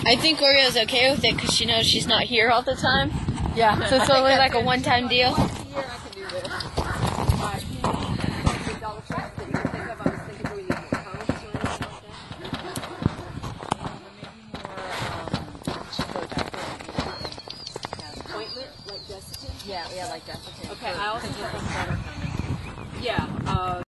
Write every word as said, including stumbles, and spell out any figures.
I think Oreo's okay with it because she knows she's not here all the time. Yeah. So it's only like a one-time deal. Once a year I can do this. But the Dollar Tree that you think of, I was thinking doing these with pearls or anything like that. Appointment, like Jessica? Yeah, yeah, like Jessica. Okay, I also have a Yeah. Uh,